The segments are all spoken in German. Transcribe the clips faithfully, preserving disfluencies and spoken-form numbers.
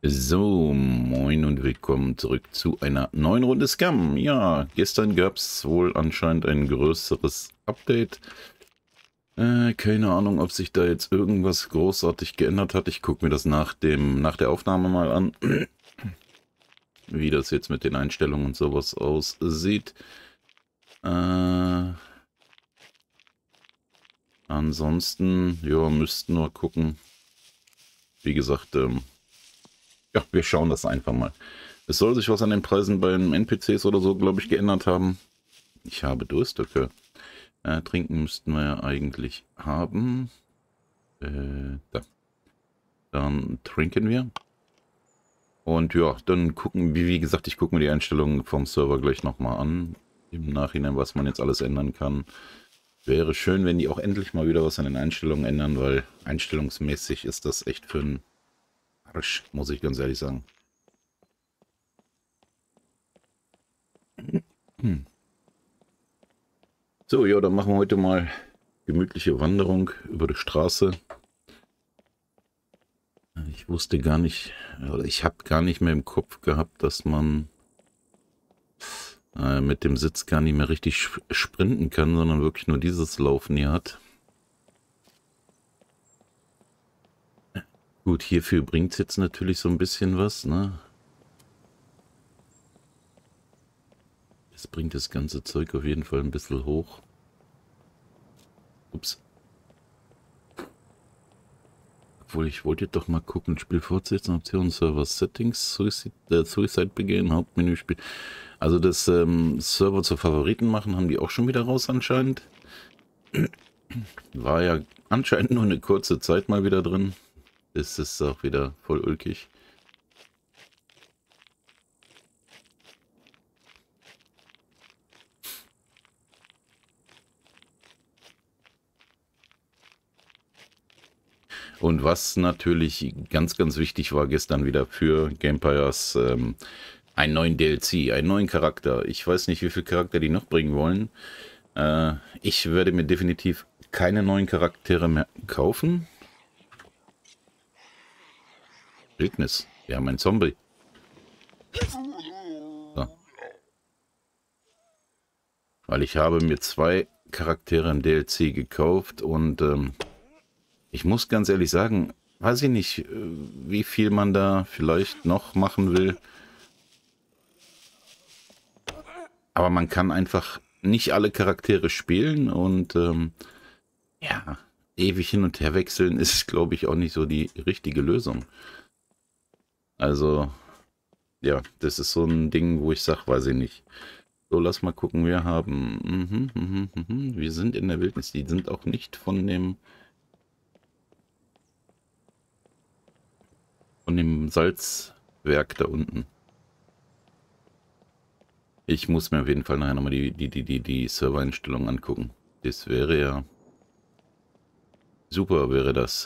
So, moin und willkommen zurück zu einer neuen Runde Scum. Ja, gestern gab es wohl anscheinend ein größeres Update. Äh, keine Ahnung, ob sich da jetzt irgendwas großartig geändert hat. Ich gucke mir das nach dem, nach der Aufnahme mal an, wie das jetzt mit den Einstellungen und sowas aussieht. Äh, ansonsten, ja, müssten wir gucken. Wie gesagt, ähm, ja, wir schauen das einfach mal. Es soll sich was an den Preisen bei den N P Cs oder so, glaube ich, geändert haben. Ich habe Durst, okay. Äh, trinken müssten wir ja eigentlich haben. Äh, da. Dann trinken wir. Und ja, dann gucken, wie, wie gesagt, ich gucke mir die Einstellungen vom Server gleich nochmal an. Im Nachhinein, was man jetzt alles ändern kann. Wäre schön, wenn die auch endlich mal wieder was an den Einstellungen ändern, weil einstellungsmäßig ist das echt für einen Arsch, muss ich ganz ehrlich sagen. Hm. So, ja, dann machen wir heute mal gemütliche Wanderung über die Straße. Ich wusste gar nicht, oder ich habe gar nicht mehr im Kopf gehabt, dass man äh, mit dem Sitz gar nicht mehr richtig sprinten kann, sondern wirklich nur dieses Laufen hier hat. Gut, hierfür bringt es jetzt natürlich so ein bisschen was, ne? Es bringt das ganze Zeug auf jeden Fall ein bisschen hoch. Ups. Obwohl, ich wollte doch mal gucken, Spiel fortsetzen, Optionen, Server Settings, Suicide, äh, Suicide begehen, Hauptmenü, Spiel. Also das ähm, Server zu Favoriten machen, haben die auch schon wieder raus anscheinend. War ja anscheinend nur eine kurze Zeit mal wieder drin. Das ist auch wieder voll ulkig. Und was natürlich ganz, ganz wichtig war gestern wieder für Gamepires, ähm, einen neuen D L C, einen neuen Charakter. Ich weiß nicht, wie viele Charakter die noch bringen wollen. Äh, ich werde mir definitiv keine neuen Charaktere mehr kaufen. Wildnis. Wir haben einen Zombie. So. Weil ich habe mir zwei Charaktere im D L C gekauft und ähm, ich muss ganz ehrlich sagen, weiß ich nicht, wie viel man da vielleicht noch machen will. Aber man kann einfach nicht alle Charaktere spielen und ähm, ja, ewig hin und her wechseln ist, glaube ich, auch nicht so die richtige Lösung. Also, ja, das ist so ein Ding, wo ich sage, weiß ich nicht. So, lass mal gucken, wir haben, mhm, mhm, mhm, wir sind in der Wildnis, die sind auch nicht von dem, von dem Salzwerk da unten. Ich muss mir auf jeden Fall nachher nochmal die, die, die, die, die Server-Einstellungen angucken. Das wäre ja super, wäre das.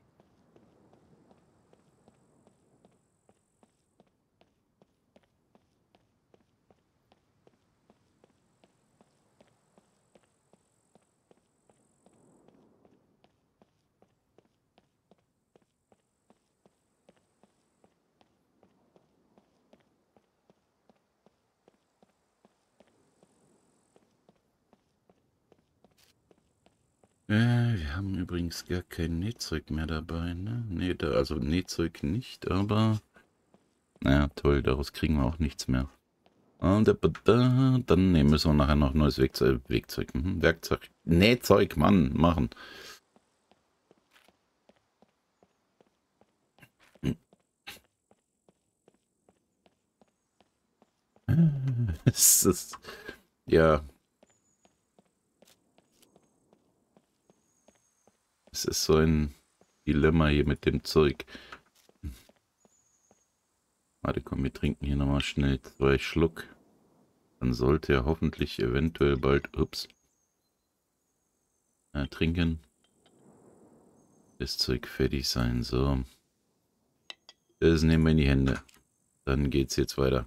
Äh, wir haben übrigens gar kein Nähzeug mehr dabei, ne? Nee, da, also Nähzeug nicht, aber naja, toll, daraus kriegen wir auch nichts mehr. Und da, da, dann nee, müssen wir nachher noch neues Werkzeug, Werkzeug, mhm, Werkzeug, Nähzeug, Mann, machen. Es ist, ja, es ist so ein Dilemma hier mit dem Zeug. Warte, komm, wir trinken hier nochmal schnell zwei Schluck. Dann sollte er hoffentlich eventuell bald, ups, äh, trinken. Das Zeug fertig sein, so. Das nehmen wir in die Hände. Dann geht's jetzt weiter.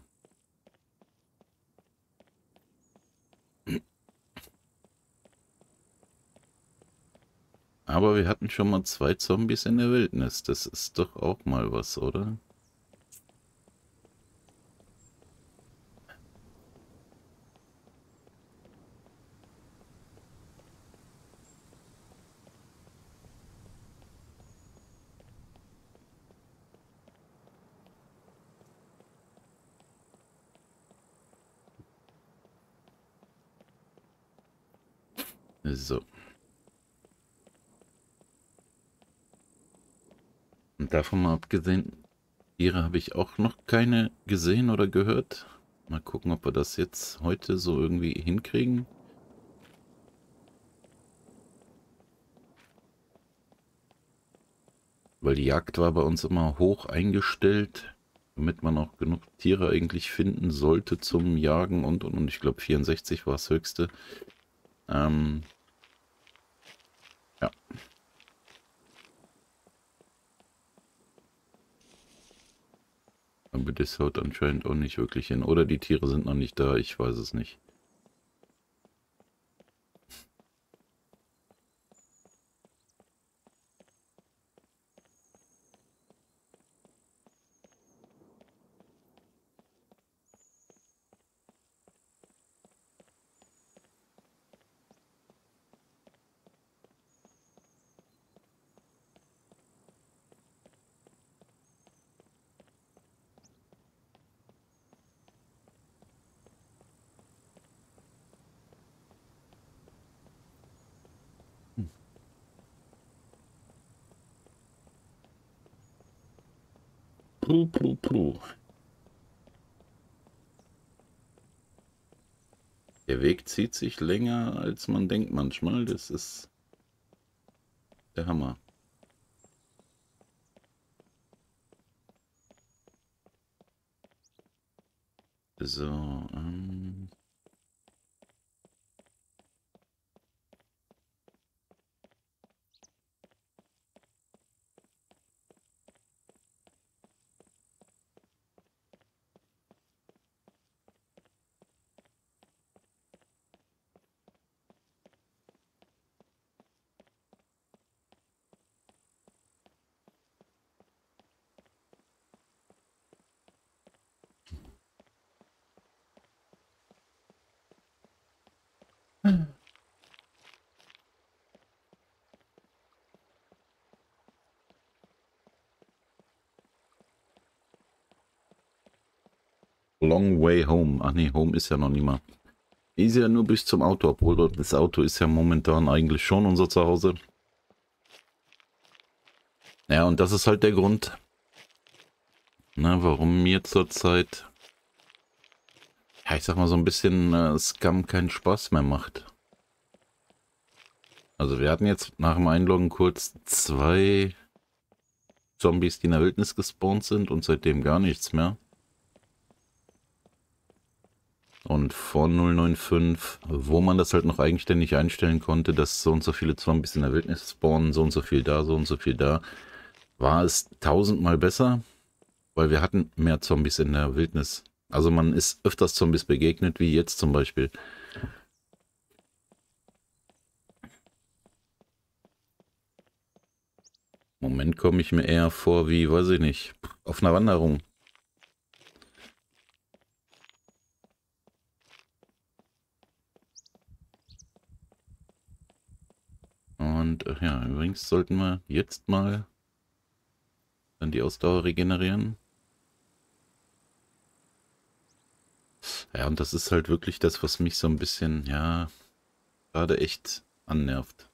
Aber wir hatten schon mal zwei Zombies in der Wildnis. Das ist doch auch mal was, oder? So. Und davon mal abgesehen, Tiere habe ich auch noch keine gesehen oder gehört. Mal gucken, ob wir das jetzt heute so irgendwie hinkriegen. Weil die Jagd war bei uns immer hoch eingestellt, damit man auch genug Tiere eigentlich finden sollte zum Jagen und und und. Ich glaube vierundsechzig war das höchste. Ähm, ja. Aber das haut anscheinend auch nicht wirklich hin. Oder die Tiere sind noch nicht da, ich weiß es nicht. Puh, puh, puh. Der Weg zieht sich länger, als man denkt manchmal. Das ist der Hammer. So, ähm... Long way home. Ach nee, home ist ja noch nicht mal. Ist ja nur bis zum Auto, obwohl das Auto ist ja momentan eigentlich schon unser Zuhause. Ja, und das ist halt der Grund, ne, warum mir zurzeit, ja, ich sag mal so ein bisschen äh, Scum keinen Spaß mehr macht. Also wir hatten jetzt nach dem Einloggen kurz zwei Zombies, die in der Wildnis gespawnt sind und seitdem gar nichts mehr. Und vor null neun fünf, wo man das halt noch eigenständig einstellen konnte, dass so und so viele Zombies in der Wildnis spawnen, so und so viel da, so und so viel da, war es tausendmal besser, weil wir hatten mehr Zombies in der Wildnis. Also man ist öfters Zombies begegnet, wie jetzt zum Beispiel. Im Moment komme ich mir eher vor wie, weiß ich nicht, auf einer Wanderung. Und äh, ja, übrigens sollten wir jetzt mal dann die Ausdauer regenerieren. Ja, und das ist halt wirklich das, was mich so ein bisschen, ja, gerade echt annervt.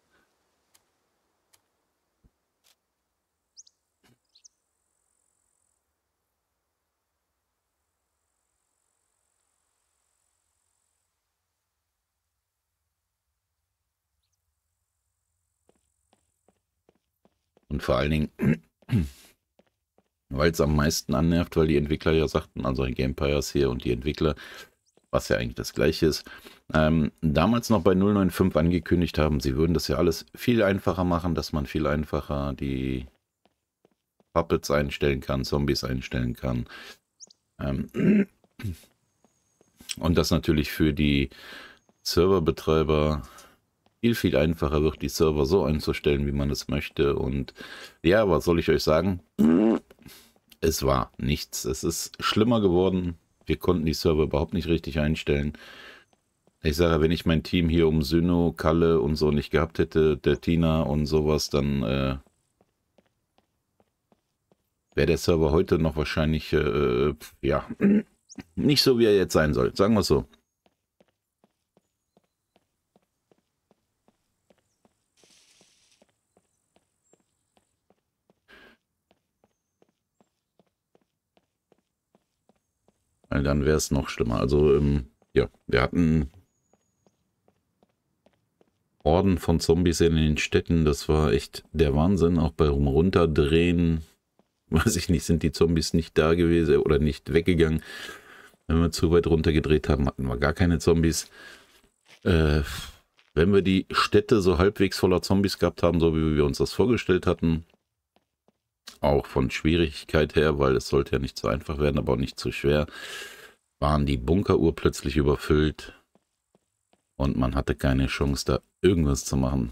Und vor allen Dingen, weil es am meisten annervt, weil die Entwickler ja sagten, also Gamepires hier und die Entwickler, was ja eigentlich das gleiche ist, ähm, damals noch bei null neun fünf angekündigt haben, sie würden das ja alles viel einfacher machen, dass man viel einfacher die Puppets einstellen kann, Zombies einstellen kann. Ähm, und das natürlich für die Serverbetreiber viel, viel einfacher wird, die Server so einzustellen, wie man es möchte. Und ja, was soll ich euch sagen? Es war nichts. Es ist schlimmer geworden. Wir konnten die Server überhaupt nicht richtig einstellen. Ich sage, wenn ich mein Team hier um Syno, Kalle und so nicht gehabt hätte, der Tina und sowas, dann äh, wäre der Server heute noch wahrscheinlich, äh, ja, nicht so, wie er jetzt sein soll. Sagen wir es so. Weil dann wäre es noch schlimmer. Also, ähm, ja, wir hatten Horden von Zombies in den Städten. Das war echt der Wahnsinn. Auch beim Runterdrehen, weiß ich nicht, sind die Zombies nicht da gewesen oder nicht weggegangen. Wenn wir zu weit runtergedreht haben, hatten wir gar keine Zombies. Äh, wenn wir die Städte so halbwegs voller Zombies gehabt haben, so wie wir uns das vorgestellt hatten, auch von Schwierigkeit her, weil es sollte ja nicht zu einfach werden, aber auch nicht zu schwer, waren die Bunker urplötzlich überfüllt und man hatte keine Chance, da irgendwas zu machen.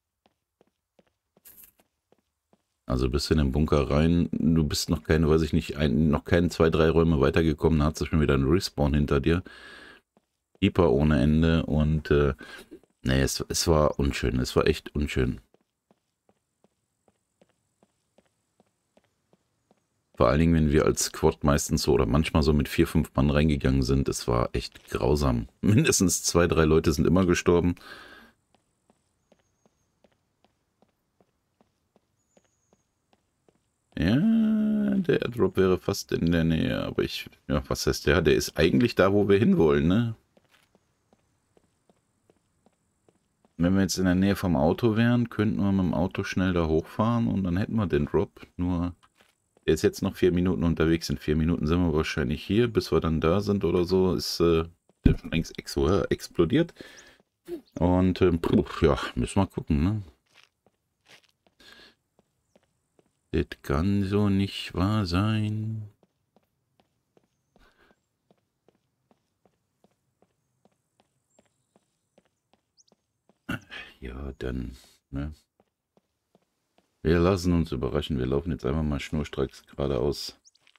Also bist du in den Bunker rein, du bist noch keine, weiß ich nicht, ein, noch keine zwei, drei Räume weitergekommen, da hat sich schon wieder ein Respawn hinter dir. Keeper ohne Ende und äh, nee, es, es war unschön, es war echt unschön. Vor allen Dingen, wenn wir als Squad meistens so oder manchmal so mit vier, fünf Mann reingegangen sind, es war echt grausam. Mindestens zwei, drei Leute sind immer gestorben. Ja, der Airdrop wäre fast in der Nähe, aber ich, ja, was heißt der? Der ist eigentlich da, wo wir hinwollen, ne? Wenn wir jetzt in der Nähe vom Auto wären, könnten wir mit dem Auto schnell da hochfahren und dann hätten wir den Drop. Nur, der ist jetzt noch vier Minuten unterwegs. In vier Minuten sind wir wahrscheinlich hier, bis wir dann da sind oder so, ist äh, der schon längst ex explodiert. Und ähm, puh, ja, müssen wir gucken, ne? Das kann so nicht wahr sein. Ja, dann, ne? Wir lassen uns überraschen. Wir laufen jetzt einfach mal schnurstracks geradeaus.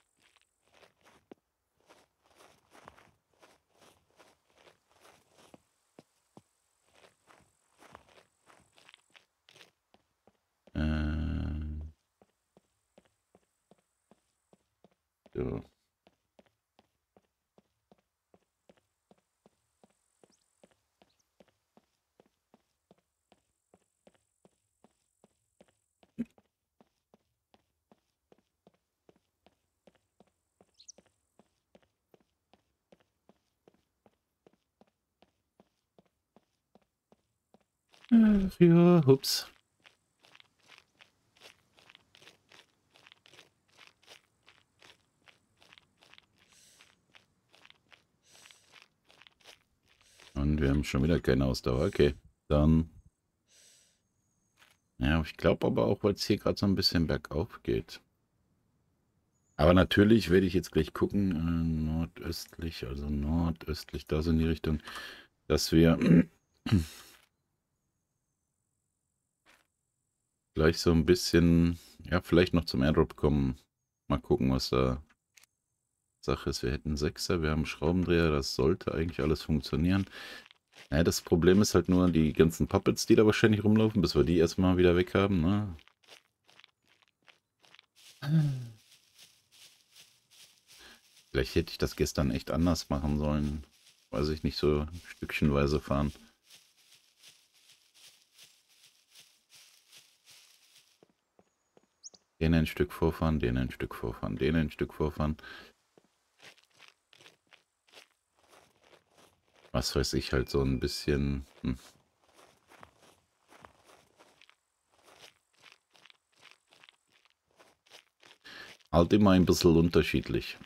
Äh, so. Ach ja, hups. Und wir haben schon wieder keine Ausdauer. Okay, dann. Ja, ich glaube aber auch, weil es hier gerade so ein bisschen bergauf geht. Aber natürlich werde ich jetzt gleich gucken, äh, nordöstlich, also nordöstlich, da so in die Richtung, dass wir gleich so ein bisschen, ja, vielleicht noch zum Airdrop kommen. Mal gucken, was da Sache ist. Wir hätten Sechser, wir haben einen Schraubendreher, das sollte eigentlich alles funktionieren. Ja, das Problem ist halt nur die ganzen Puppets, die da wahrscheinlich rumlaufen, bis wir die erstmal wieder weg haben, ne? Vielleicht hätte ich das gestern echt anders machen sollen. Weiß ich nicht, so stückchenweise fahren. Den ein Stück vorfahren, den ein Stück vorfahren, den ein Stück vorfahren. Was weiß ich, halt so ein bisschen... Hm. Halt immer ein bisschen unterschiedlich.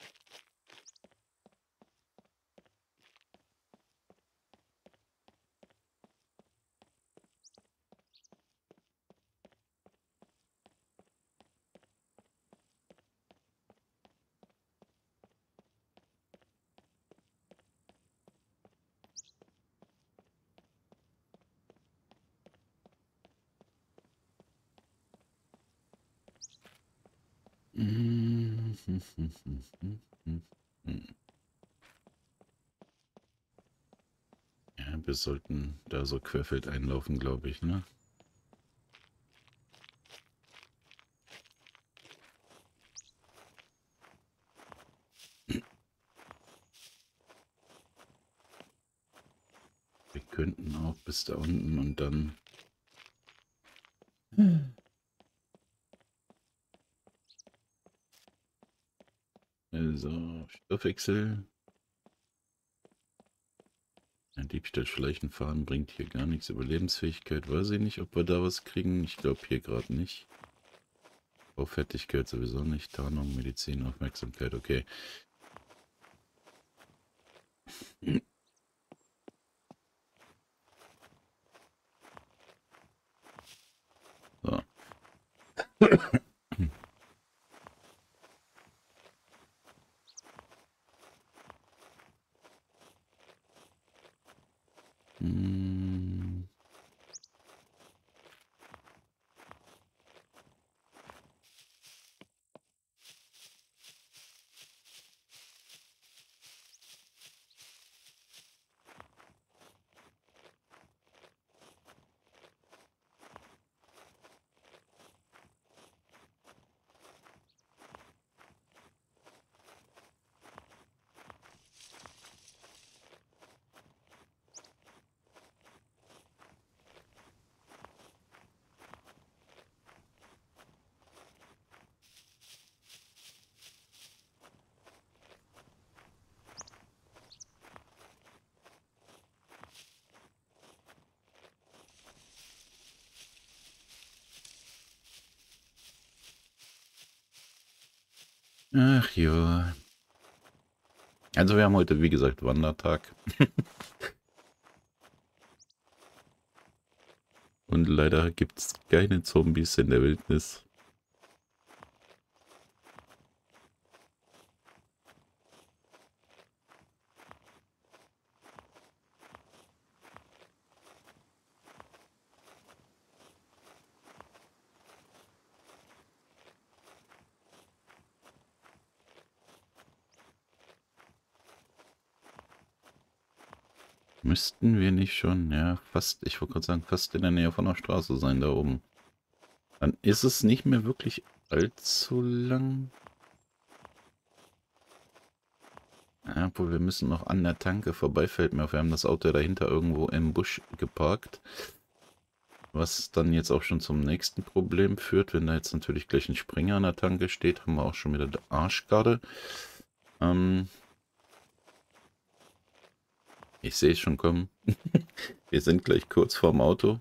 Ja, wir sollten da so querfeld einlaufen, glaube ich, ne? Wir könnten auch bis da unten und dann... Also, Stoffwechsel. Ein Diebstahl, Schleichen, Fahren bringt hier gar nichts. Überlebensfähigkeit, weiß ich nicht, ob wir da was kriegen. Ich glaube hier gerade nicht. Baufertigkeit sowieso nicht. Tarnung, Medizin, Aufmerksamkeit, okay. So. hm. Ach ja. Also wir haben heute, wie gesagt, Wandertag. Und leider gibt es keine Zombies in der Wildnis. Müssten wir nicht schon, ja, fast, ich wollte gerade sagen, fast in der Nähe von der Straße sein, da oben. Dann ist es nicht mehr wirklich allzu lang. Ja, obwohl wir müssen noch an der Tanke vorbei, fällt mir auf. Wir haben das Auto dahinter irgendwo im Busch geparkt. Was dann jetzt auch schon zum nächsten Problem führt. Wenn da jetzt natürlich gleich ein Springer an der Tanke steht, haben wir auch schon wieder die Arschkarte. Ähm... Ich sehe es schon kommen. Wir sind gleich kurz vorm Auto.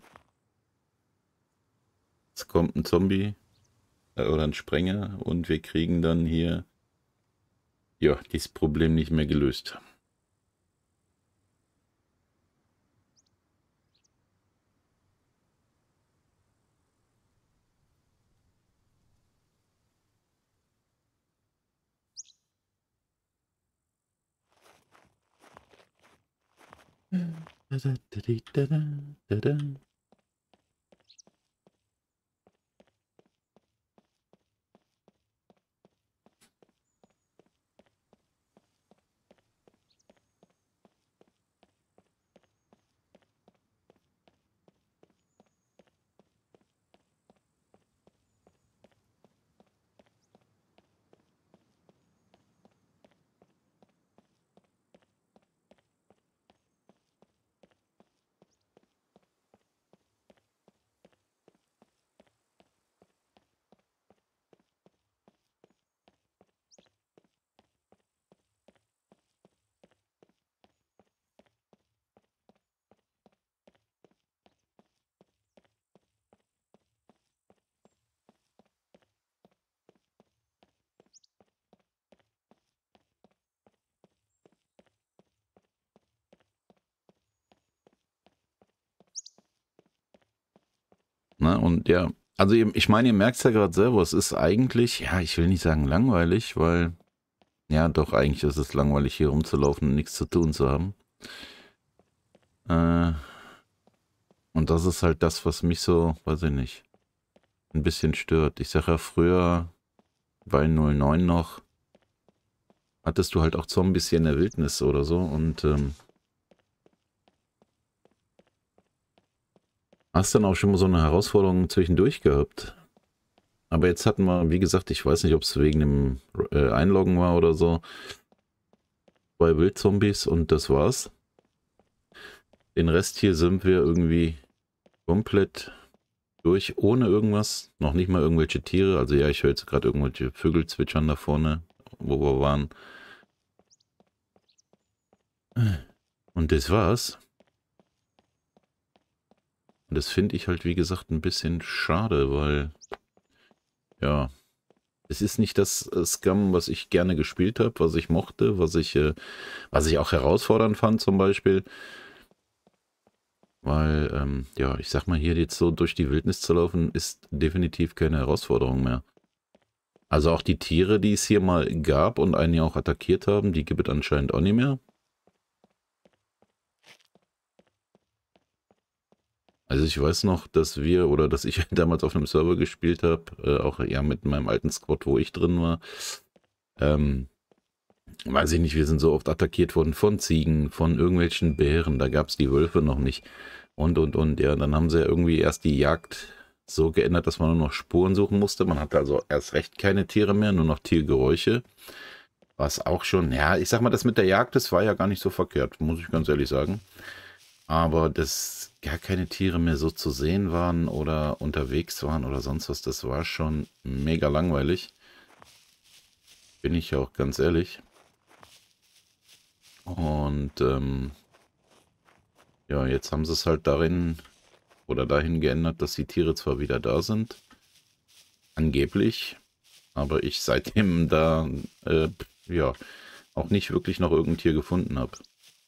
Es kommt ein Zombie äh, oder ein Sprenger und wir kriegen dann hier ja dieses Problem nicht mehr gelöst. Na, und ja, also ich meine, ihr merkt es ja gerade selber, es ist eigentlich, ja, ich will nicht sagen langweilig, weil, ja, doch, eigentlich ist es langweilig, hier rumzulaufen und nichts zu tun zu haben. Äh, und das ist halt das, was mich so, weiß ich nicht, ein bisschen stört. Ich sage ja, früher bei null neun noch, hattest du halt auch Zombies hier in der Wildnis oder so und ähm, hast dann auch schon mal so eine Herausforderung zwischendurch gehabt. Aber jetzt hatten wir, wie gesagt, ich weiß nicht, ob es wegen dem äh, Einloggen war oder so, zwei Wildzombies und das war's. Den Rest hier sind wir irgendwie komplett durch, ohne irgendwas. Noch nicht mal irgendwelche Tiere. Also ja, ich höre jetzt gerade irgendwelche Vögel zwitschern da vorne. wo wir waren. Und das war's. Und das finde ich halt, wie gesagt, ein bisschen schade, weil, ja, es ist nicht das äh, Scum, was ich gerne gespielt habe, was ich mochte, was ich, äh, was ich auch herausfordernd fand zum Beispiel. Weil, ähm, ja, ich sag mal, hier jetzt so durch die Wildnis zu laufen, ist definitiv keine Herausforderung mehr. Also auch die Tiere, die es hier mal gab und einen ja auch attackiert haben, die gibt es anscheinend auch nicht mehr. Also ich weiß noch, dass wir, oder dass ich damals auf einem Server gespielt habe, äh, auch ja mit meinem alten Squad, wo ich drin war. Ähm, weiß ich nicht, wir sind so oft attackiert worden von Ziegen, von irgendwelchen Bären, da gab es die Wölfe noch nicht. Und, und, und, ja, dann haben sie ja irgendwie erst die Jagd so geändert, dass man nur noch Spuren suchen musste. Man hatte also erst recht keine Tiere mehr, nur noch Tiergeräusche. Was auch schon, ja, ich sag mal, das mit der Jagd, das war ja gar nicht so verkehrt, muss ich ganz ehrlich sagen. Aber dass gar keine Tiere mehr so zu sehen waren oder unterwegs waren oder sonst was, das war schon mega langweilig. Bin ich ja auch ganz ehrlich. Und ähm, ja, jetzt haben sie es halt darin oder dahin geändert, dass die Tiere zwar wieder da sind, angeblich, aber ich seitdem da äh, ja auch nicht wirklich noch irgendein Tier gefunden habe.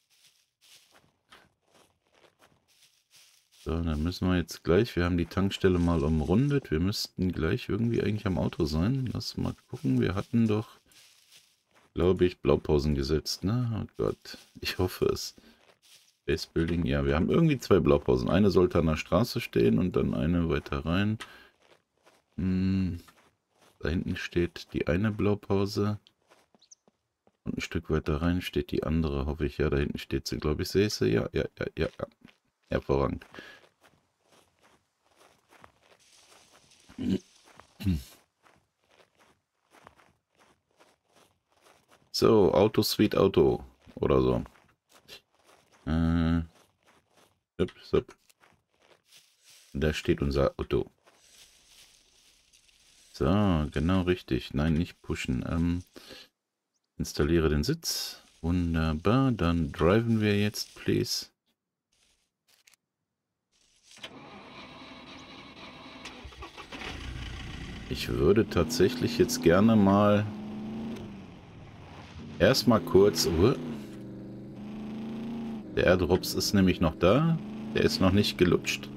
So, dann müssen wir jetzt gleich, wir haben die Tankstelle mal umrundet, wir müssten gleich irgendwie eigentlich am Auto sein. Lass mal gucken, wir hatten doch, glaube ich, Blaupausen gesetzt, ne? Oh Gott, ich hoffe es. Base Building, ja, wir haben irgendwie zwei Blaupausen. Eine sollte an der Straße stehen und dann eine weiter rein. Hm, da hinten steht die eine Blaupause. Und ein Stück weiter rein steht die andere, hoffe ich. Ja, da hinten steht sie, glaube ich. Sehe ich sie? Ja, ja, ja, ja, ja. Hervorragend. So, Auto, Sweet Auto oder so. Äh, up, up. Da steht unser Auto. So, genau richtig. Nein, nicht pushen. Ähm, installiere den Sitz. Wunderbar. Dann driven wir jetzt, please. Ich würde tatsächlich jetzt gerne mal erstmal kurz... Uh, der Airdrops ist nämlich noch da. Der ist noch nicht gelutscht.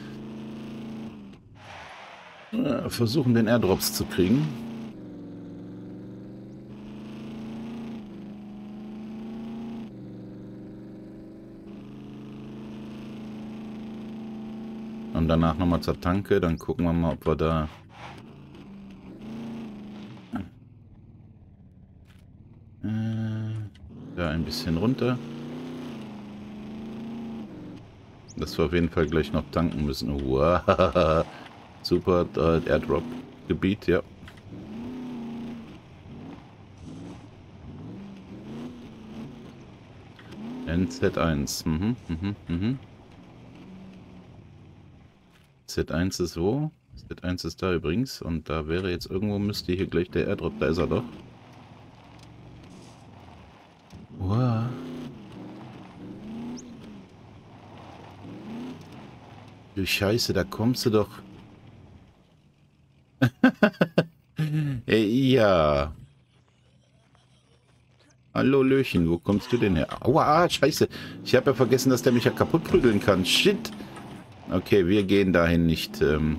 Uh, versuchen den Airdrops zu kriegen. Und danach nochmal zur Tanke. Dann gucken wir mal, ob wir da... Da ein bisschen runter. Dass wir auf jeden Fall gleich noch tanken müssen. Wow. Super, äh, Airdrop-Gebiet, ja. N Z eins. Mhm, mhm, mhm. Z eins ist wo? Z eins ist da übrigens. Und da wäre jetzt irgendwo, müsste hier gleich der Airdrop. Da ist er doch. Wow. Du Scheiße, da kommst du doch. Ja. Hallo Löchen, wo kommst du denn her? Aua, Scheiße. Ich habe ja vergessen, dass der mich ja kaputt prügeln kann. Shit. Okay, wir gehen dahin nicht. Ähm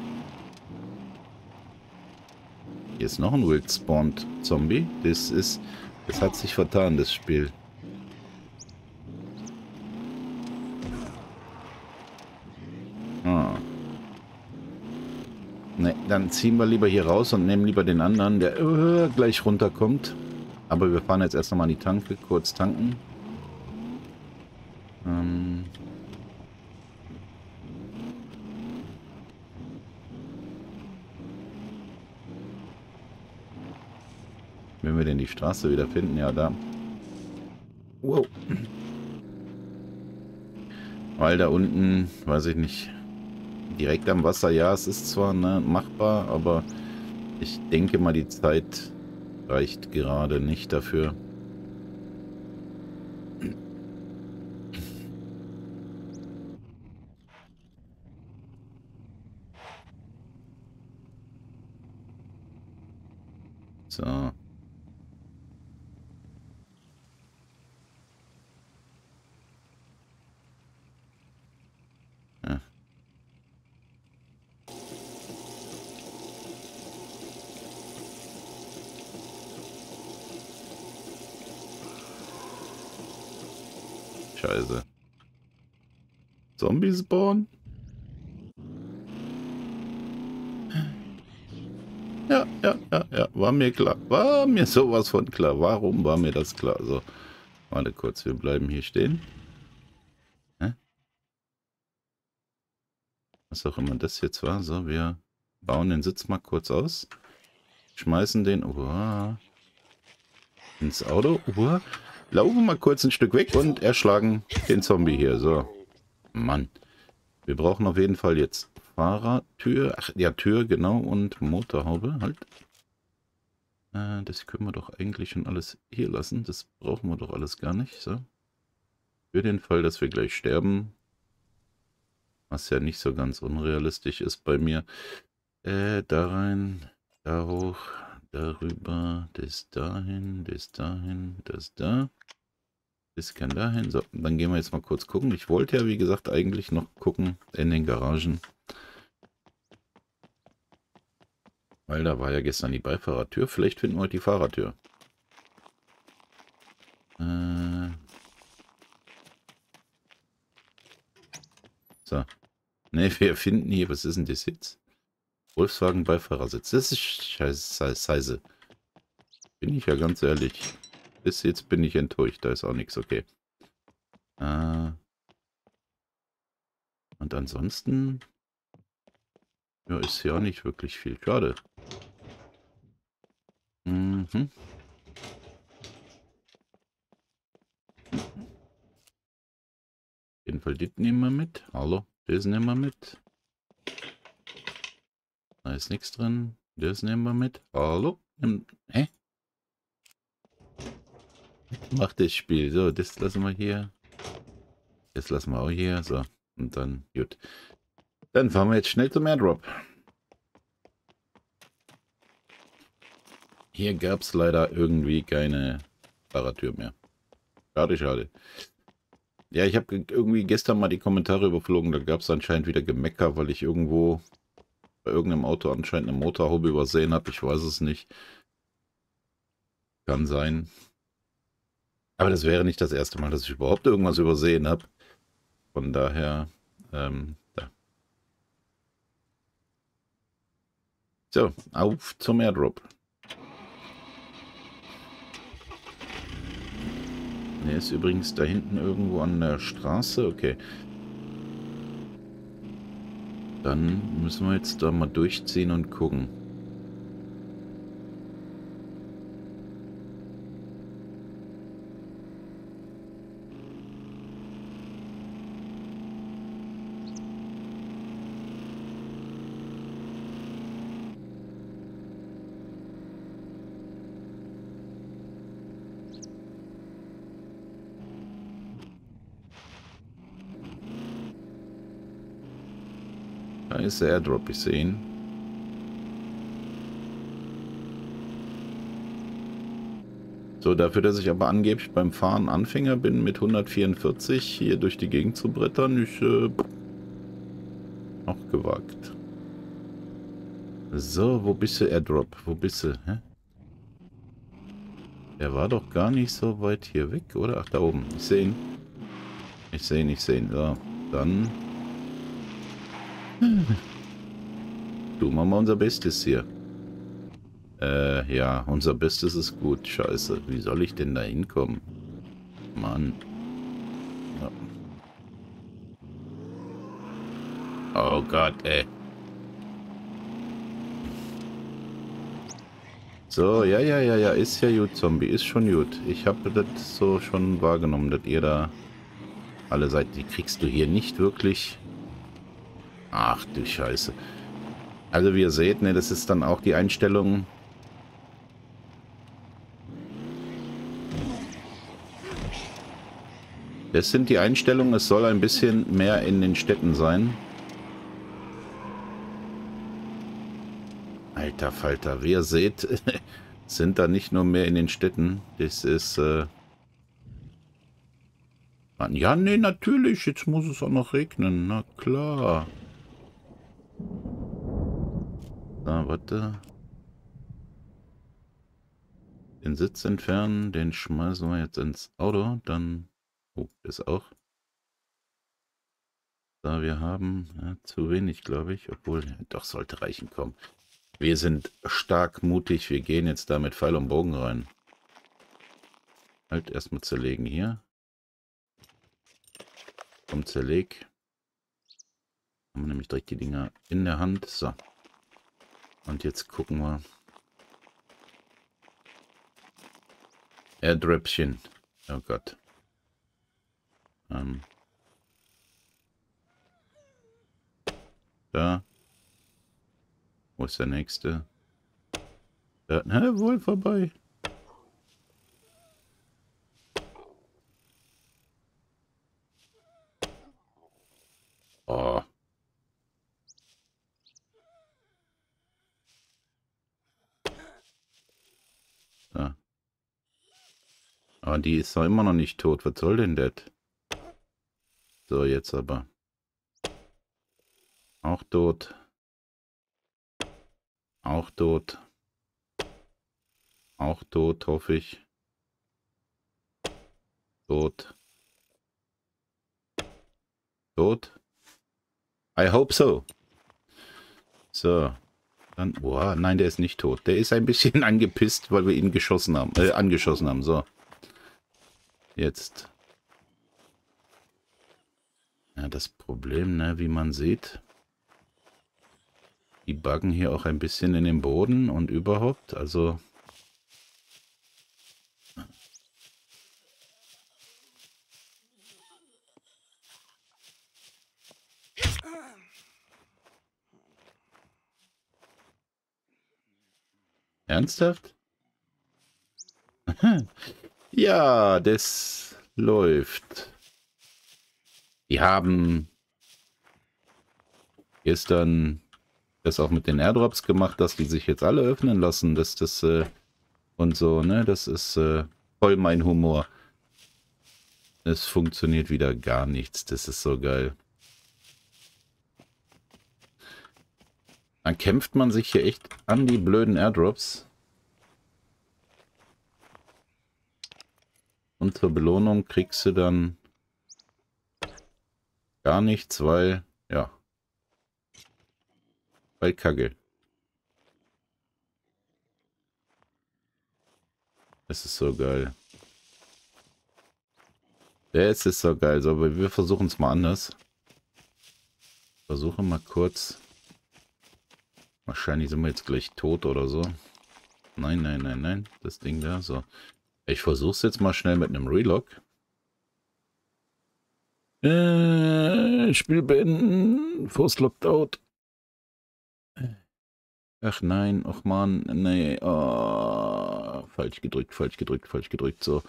Hier ist noch ein Wild Spawned Zombie. Das ist... Das hat sich vertan, das Spiel. Ah. Ne, dann ziehen wir lieber hier raus und nehmen lieber den anderen, der äh, gleich runterkommt. Aber wir fahren jetzt erst nochmal an die Tanke, kurz tanken. Ähm... Wenn wir denn die Straße wieder finden, ja da. Wow. Weil da unten, weiß ich nicht, direkt am Wasser, ja, es ist zwar ne, machbar, aber ich denke mal die Zeit reicht gerade nicht dafür. So. Ja. Scheiße. Zombies spawn? Ja, ja, ja, ja, war mir klar. War mir sowas von klar. Warum war mir das klar? So, warte kurz, wir bleiben hier stehen. Hä? Was auch immer das jetzt war. So, wir bauen den Sitz mal kurz aus. Schmeißen den uah, ins Auto. Uah, laufen mal kurz ein Stück weg und erschlagen den Zombie hier. So, Mann. Wir brauchen auf jeden Fall jetzt Fahrertür. Ach ja, Tür, genau. Und Motorhaube. Halt. Äh, das können wir doch eigentlich schon alles hier lassen. Das brauchen wir doch alles gar nicht. So. Für den Fall, dass wir gleich sterben. Was ja nicht so ganz unrealistisch ist bei mir. Äh, da rein, da hoch, darüber, das dahin, das dahin, das da. Das kann dahin. So, dann gehen wir jetzt mal kurz gucken. Ich wollte ja, wie gesagt, eigentlich noch gucken in den Garagen. Weil da war ja gestern die Beifahrertür. Vielleicht finden wir heute die Fahrertür. Äh so. Ne, wir finden hier, was ist denn das jetzt? Volkswagen Beifahrersitz. Das ist scheiße. Bin ich ja ganz ehrlich. Bis jetzt bin ich enttäuscht. Da ist auch nichts okay. Äh Und ansonsten ja, ist hier auch nicht wirklich viel. Schade. Mhm. Auf jeden Fall, das nehmen wir mit. Hallo, das nehmen wir mit. Da ist nichts drin. Das nehmen wir mit. Hallo? Hä? Macht das Spiel. So, das lassen wir hier. Das lassen wir auch hier. So, und dann, gut. Dann fahren wir jetzt schnell zum Airdrop. Hier gab es leider irgendwie keine Fahrertür mehr. Schade, schade. Ja, ich habe irgendwie gestern mal die Kommentare überflogen. Da gab es anscheinend wieder Gemecker, weil ich irgendwo bei irgendeinem Auto anscheinend eine Motorhaube übersehen habe. Ich weiß es nicht. Kann sein. Aber das wäre nicht das erste Mal, dass ich überhaupt irgendwas übersehen habe. Von daher, ähm, da. So, auf zum Airdrop. Der ist übrigens da hinten irgendwo an der Straße. Okay. Dann müssen wir jetzt da mal durchziehen und gucken. Da ist der Airdrop, ich sehe ihn. So, dafür, dass ich aber angeblich beim Fahren Anfänger bin, mit hundertvierundvierzig hier durch die Gegend zu brettern, ist äh, noch gewagt. So, wo bist du, Airdrop? Wo bist du? Hä? Der war doch gar nicht so weit hier weg, oder? Ach, da oben. Ich sehe ihn. Ich sehe ihn, ich sehe ihn. So, dann... Tun wir mal unser Bestes hier. Äh, ja, unser Bestes ist gut. Scheiße, wie soll ich denn da hinkommen? Mann. Ja. Oh Gott, ey. So, ja, ja, ja, ja, ist ja gut, Zombie, ist schon gut. Ich habe das so schon wahrgenommen, dass ihr da alle seid. Die kriegst du hier nicht wirklich. Ach du Scheiße. Also wie ihr seht, ne, das ist dann auch die Einstellung. Das sind die Einstellungen. Es soll ein bisschen mehr in den Städten sein. Alter Falter, wie ihr seht, sind da nicht nur mehr in den Städten. Das ist... Äh ja, nee, natürlich. Jetzt muss es auch noch regnen. Na klar. So, warte. Den Sitz entfernen. Den schmeißen wir jetzt ins Auto. Dann... Oh, das auch. So, wir haben ja, zu wenig, glaube ich. Obwohl, doch, sollte reichen, komm. Wir sind stark mutig. Wir gehen jetzt da mit Pfeil und Bogen rein. Halt, erstmal zerlegen hier. Komm, zerleg. Haben wir nämlich direkt die Dinger in der Hand. So. Und jetzt gucken wir. Airdröpfchen. Oh Gott. Ähm. Da. Wo ist der nächste? Da. Na, wohl vorbei. Oh. Da. Aber die ist doch immer noch nicht tot. Was soll denn das? So, jetzt aber. Auch tot. Auch tot. Auch tot, hoffe ich. Tot. Tot. I hope so. So. Dann, boah, nein, der ist nicht tot. Der ist ein bisschen angepisst, weil wir ihn geschossen haben. Äh, angeschossen haben. So. Jetzt. Ja, das Problem, ne, wie man sieht, die buggen hier auch ein bisschen in den Boden und überhaupt, also... Ernsthaft? Ja, das läuft. Die haben gestern das auch mit den Airdrops gemacht, dass die sich jetzt alle öffnen lassen. Das, das, äh, und so, ne? Das ist äh, voll mein Humor. Es funktioniert wieder gar nichts. Das ist so geil. Dann kämpft man sich hier echt an die blöden Airdrops. Und zur Belohnung kriegst du dann gar nichts, weil, ja, weil Kacke. Das ist so geil. Das ist so geil. So, aber wir versuchen es mal anders. Versuche mal kurz. Wahrscheinlich sind wir jetzt gleich tot oder so. Nein, nein, nein, nein. Das Ding da, so. Ich versuche es jetzt mal schnell mit einem Relog. Äh, Spiel beenden. Force locked out. Ach nein, ach man, nee. Oh, falsch gedrückt, falsch gedrückt, falsch gedrückt. So.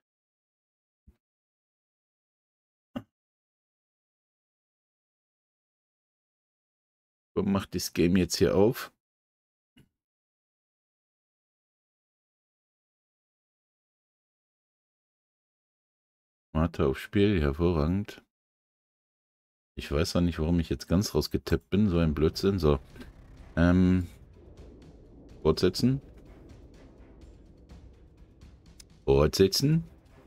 Macht das Game jetzt hier auf. Warte auf Spiel, hervorragend. Ich weiß auch nicht, warum ich jetzt ganz rausgetippt bin. So ein Blödsinn. So. Ähm. Fortsetzen. Fortsetzen.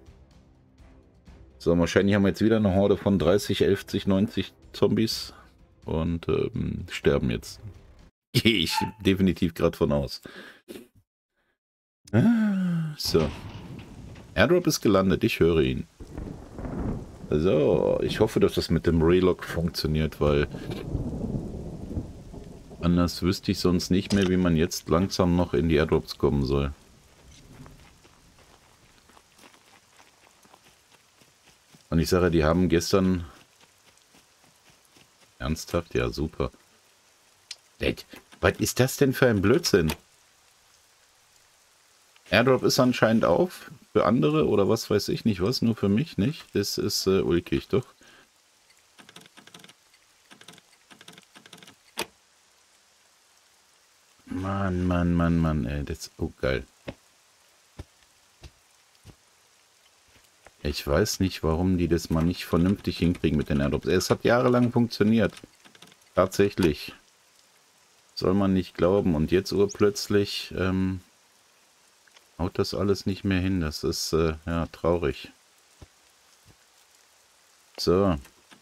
So, wahrscheinlich haben wir jetzt wieder eine Horde von dreißig, elfzig, neunzig Zombies. Und ähm, sterben jetzt. Gehe ich definitiv gerade von aus. So. Airdrop ist gelandet, ich höre ihn. So, ich hoffe, dass das mit dem Relog funktioniert, weil anders wüsste ich sonst nicht mehr, wie man jetzt langsam noch in die Airdrops kommen soll. Und ich sage, die haben gestern... Ernsthaft? Ja, super. Was ist das denn für ein Blödsinn? Airdrop ist anscheinend auf für andere oder was weiß ich nicht was, nur für mich nicht. Das ist äh, ulkig, doch. Mann, Mann, Mann, Mann, ey, das ist oh geil. Ich weiß nicht, warum die das mal nicht vernünftig hinkriegen mit den Airdrops. Es hat jahrelang funktioniert. Tatsächlich. Soll man nicht glauben. Und jetzt urplötzlich ähm, haut das alles nicht mehr hin. Das ist äh, ja traurig. So.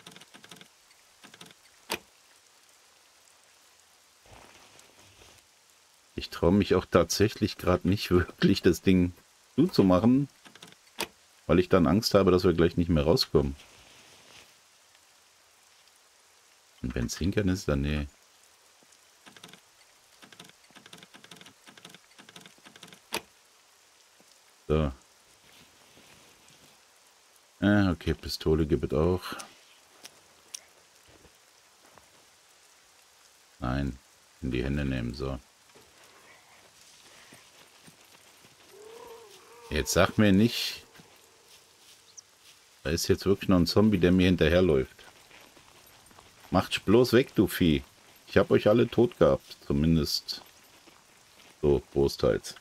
Ich traue mich auch tatsächlich gerade nicht wirklich das Ding zuzumachen. Weil ich dann Angst habe, dass wir gleich nicht mehr rauskommen. Und wenn es hinkern ist, dann nee. So. Ah, okay, Pistole gibt es auch. Nein, in die Hände nehmen, so. Jetzt sag mir nicht... Da ist jetzt wirklich noch ein Zombie, der mir hinterherläuft. Macht bloß weg, du Vieh. Ich habe euch alle tot gehabt. Zumindest so großteils.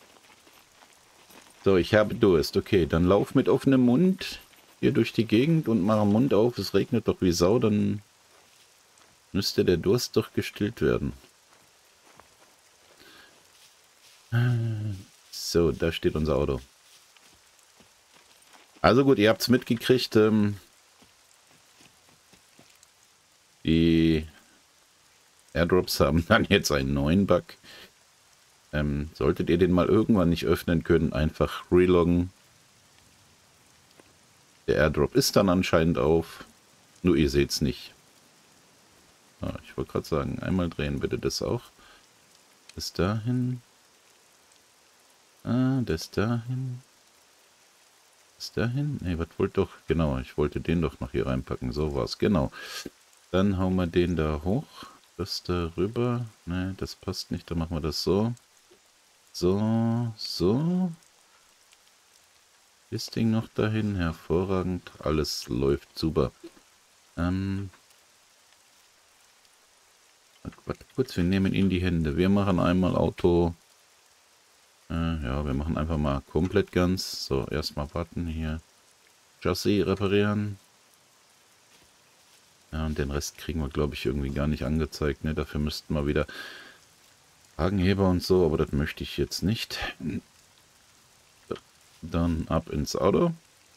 So, ich habe Durst. Okay, dann lauf mit offenem Mund hier durch die Gegend und mach den Mund auf. Es regnet doch wie Sau, dann müsste der Durst doch gestillt werden. So, da steht unser Auto. Also gut, ihr habt es mitgekriegt, ähm, die Airdrops haben dann jetzt einen neuen Bug. Ähm, solltet ihr den mal irgendwann nicht öffnen können, einfach reloggen. Der Airdrop ist dann anscheinend auf, nur ihr seht es nicht. Ah, ich wollte gerade sagen, einmal drehen bitte das auch. Das dahin. Ah, das dahin. Ist dahin? Ne, was wollte doch? Genau, ich wollte den doch noch hier reinpacken. So war's, genau. Dann hauen wir den da hoch. Das da rüber. Ne, das passt nicht. Dann machen wir das so. So, so. Das Ding noch dahin. Hervorragend. Alles läuft super. Ähm. Warte kurz, wir nehmen in die Hände. Wir machen einmal Auto. Äh, ja, wir machen einfach mal komplett ganz. So, erstmal warten hier. Chassis reparieren. Ja, und den Rest kriegen wir, glaube ich, irgendwie gar nicht angezeigt. Ne? Dafür müssten wir wieder Wagenheber und so, aber das möchte ich jetzt nicht. So, dann ab ins Auto.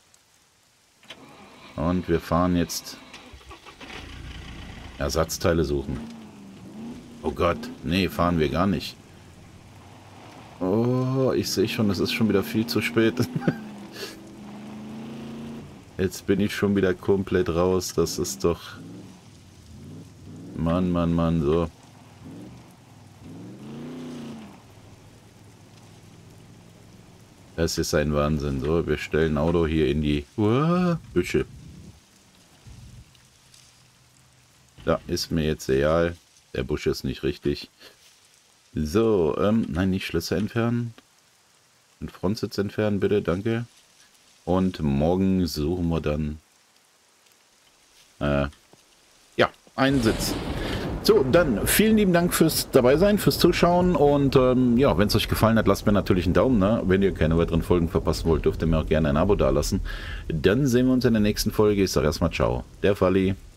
Und wir fahren jetzt Ersatzteile suchen. Oh Gott, nee, fahren wir gar nicht. Oh, ich sehe schon, es ist schon wieder viel zu spät. Jetzt bin ich schon wieder komplett raus. Das ist doch... Mann, Mann, Mann, so. Das ist ein Wahnsinn. So, wir stellen Auto hier in die uh, Büsche. Da ist mir jetzt egal. Der Busch ist nicht richtig. So, ähm, nein, nicht Schlösser entfernen. Den Frontsitz entfernen, bitte, danke. Und morgen suchen wir dann, äh, ja, einen Sitz. So, dann vielen lieben Dank fürs dabei sein, fürs Zuschauen. Und ähm, ja, wenn es euch gefallen hat, lasst mir natürlich einen Daumen, ne? Wenn ihr keine weiteren Folgen verpassen wollt, dürft ihr mir auch gerne ein Abo dalassen. Dann sehen wir uns in der nächsten Folge. Ich sage erstmal ciao. Der Falli.